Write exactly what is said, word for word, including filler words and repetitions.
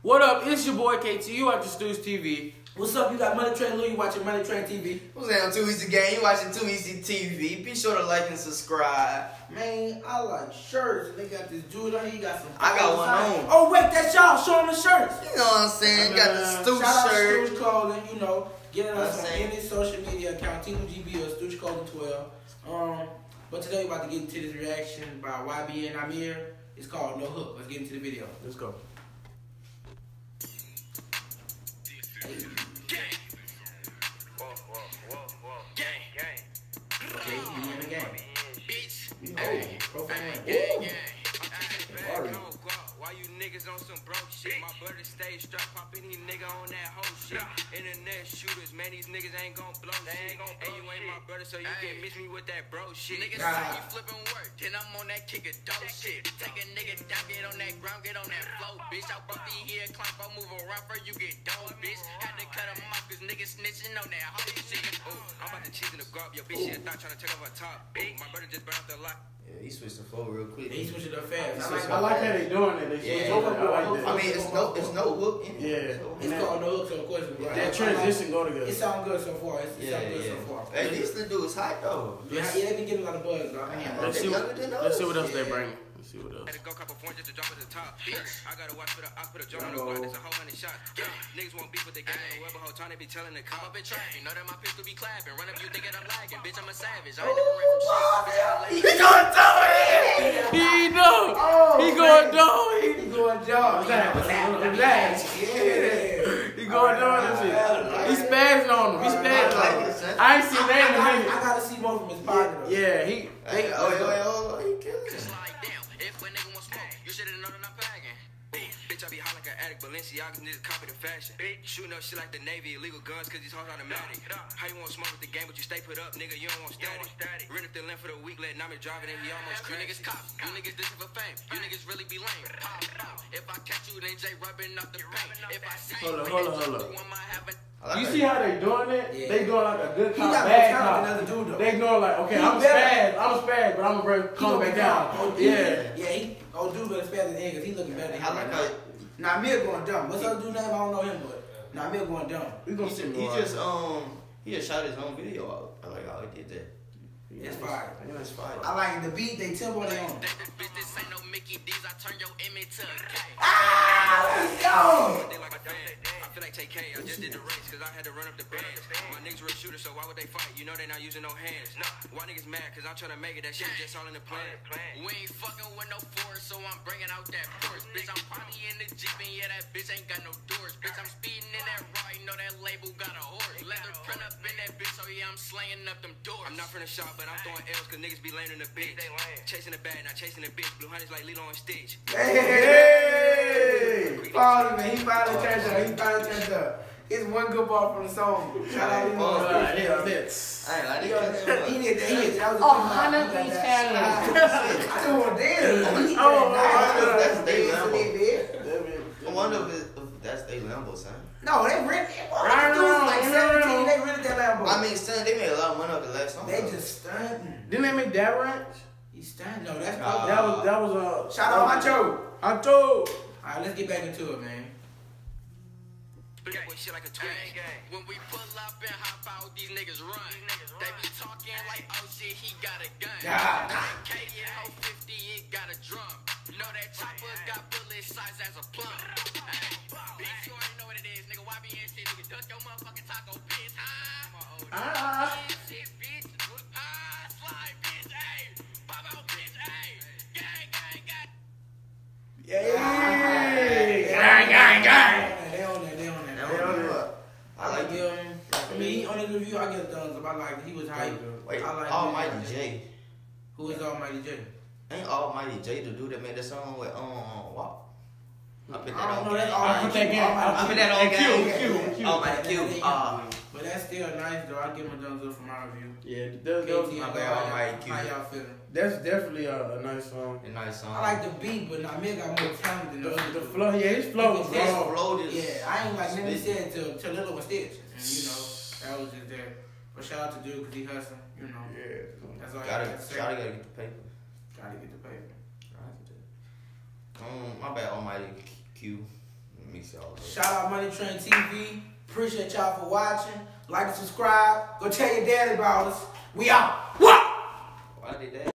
What up? It's your boy K T. You watching Stooge T V. What's up? You got Money Train Lou. You watching Money Train T V. What's that on Too Easy Game? You watching Too Easy T V. Be sure to like and subscribe. Man, I like shirts. They got this dude on here. He got some. I got one on. Oh wait, that's y'all. Show them the shirts. You know what I'm saying? You got the Stooge Shout shirt. out Stooge Clothing. You know, get us on saying. any social media account. T G B or Stooge Clothing twelve. Um, but today we're about to get into this reaction by Y B and Amir. It's called No Hook. Let's get into the video. Let's go. Hey. Okay, he in the game. Hey, profile. Ooh. Why you niggas on some broke shit? My brother stay strapped, poppin' these nigga on that whole shit. Internet shooters, man, these niggas ain't gon' blow shit. And you ain't my brother, so you can't miss me with that bro shit. Niggas say you flippin' work, then I'm on that kick a dope shit. Take a nigga down, get on that ground, get on that flow, bitch. I brought these here, climb up, move around for you get dope, bitch. Had to cut him off, cause niggas snitching on that whole shit. Ooh, I'm about to cheese in the garb, yo, bitch, shit, thought tryna take off her top. Ooh, my brother just burned off the lot. Yeah, he switched the flow real quick. He switched it up fast. I like, I like how they doing it. They switch Yeah, over. I like I that. mean, it's no, it's no hook in it. Yeah. So, It's called No Hook, so of course, right? That transition go together. It sounds good so far. It's, it yeah, sounds good yeah. so far. Hey, these the dudes hot though. Yeah, yeah, they been getting a lot of buzz, though. Yeah. Let's They see, younger what, than let's us. see what else they Yeah. bring. Let's see what else. Had to go couple points just to jump at the top. Bitch, I gotta watch for the, I put a jump on the block, there's a whole hundred shots. Yeah. Niggas won't beef with the game, the web, whole time they be telling the I'm cop. up in traffic, know that my pistol be clapping. Run up, you thinking I'm lagging. Bitch, I'm a savage. I ain't never ran from shit. He going through it. He know. Oh, he going man. down. He, He going down. Relax. Yeah. he going down and shit. He spazzing on him. He spazzing on him. I ain't seen that in a I, minute. I gotta see more from his pocket. though. Yeah, he. Hey, They, oh, wait, wait, hold on. He killing Just it. like damn, if a nigga want smoke, you should've known that I'm packing. Bitch, I be hot like an addict, Balenciagas niggas copy the fashion. Shooting up shit like the Navy, illegal guns cause these hoes automatic. How you want smoke with the game, but you stay put up, nigga, you don't want static. Rent up the length for the week, let Nami drive it and he almost You crashed. niggas cops, you niggas dissing for fame. You niggas really be lame. Pop, pop. If I catch you, then Jay rubbing off the paint. If I see Hold you, up, when hold they up, hold jump up. through, I'ma have a I like You that. see how they doing it? Yeah. They doing like a good He cop, got more bad talent cop. than other dude, though. They doing like, okay, He I'm better. spaz, I'm spaz, but I'm gonna bring calm back down. Oh, Yeah. Yeah, he, oh, dude better spaz than him because he looking better than him. I like right how now. Namir going dumb. What's other dude name? I don't know him, but Namir going dumb. We gonna he, see just, more. he just um he just shot his own video out. I like how he did that. It's fire. Yeah, it's fire. I like the beat, they tempo they on. bitch, this ain't no Mickey D's. I turn your image to a K. Ah, let's go! They like a fan. I feel like T K, I just did the race cause I had to run up the bands. My niggas real shooters, so why would they fight? You know they not using no hands. Why niggas mad? Cause I'm trying to make it, that shit just all in the plan. We ain't fucking with no force, so I'm bringing out that force. Bitch, I'm probably in the Jeep, and yeah, that bitch ain't got no doors. Bitch, I'm speeding in that ride, know that label got a horse. Leather print up in that bitch, so yeah, I'm slaying up them doors. I'm not from the shop, but I'm throwing L's cause niggas be lame in the bitch. Chasing the bag, not chasing the bitch. Blue Hunters like Lilo and Stitch. Hey! Finally, man, he finally turned up. He finally turned up. It's one good ball from the song. Shout out to him. Oh, Uh, yeah, hits. I ain't like He that. he did that. He did that. Was a Oh, good Hannah, line. He got please that. family. I just want to dance. He Oh, did that. oh, that's He they did Lambo. that. I wonder if, it, if that's they Lambo, son. No, they rented it. Bro, Right these dudes like on, seventeen. right They rented that Lambo. I mean, son, they made a lot of money off the last song. they though. just stunting. Didn't they make that ranch? He's stunting. No, that's Nah. That was that was uh. Shout out Macho. I told. All right, let's get back into it, man. That boy shit like a twin. When we pull up and hop out, these niggas run. They be talking like, oh shit, he got a gun. Yeah. Katie and Ho fifty, it got a drum. Know that chopper got bullet size as a plum. Hey, bitch, you ain't know what it is, nigga. Y B N shit, nigga. Duck your motherfucking taco, bitch. Ah, Ah. shit, bitch. Ah, slide, bitch. Hey, pop out, bitch. Hey, gang, gang, gang. Hey. Gang, gang, gang. They on that. They on that. They don't do it. I like him. I mean, he, on his review, I get thumbs up. I like he was hype. Wait, I like Almighty him. J. Who is Almighty J? Ain't Almighty J the dude that made that song with um what? I put that I don't on know. That's game. all I put that game. I put that on Q, game. Q, Q. Almighty Q. Uh, But that's still nice though. I give him a thumbs up for my review. Yeah, that, that K was, T, my how bad, y'all- Almighty Q. How y'all feeling? that's definitely a, a nice song. a nice song. I like the beat, but Namir got more talent than The, the other the two. flow, yeah, his flow was His raw. flow is- Yeah, I ain't like nothing he said to, to Lilo and Stitch. And, you know, that was just there. But shout out to dude because he hustling, you know. Yeah. That's all Gotta, you got to say. gotta, gotta get the paper. Gotta get the paper. Um, my bad, Almighty Q. Let me Peace, y'all. Shout out Money Train T V. Appreciate y'all for watching. Like and subscribe. Go tell your daddy about us. We out. What? Why did that?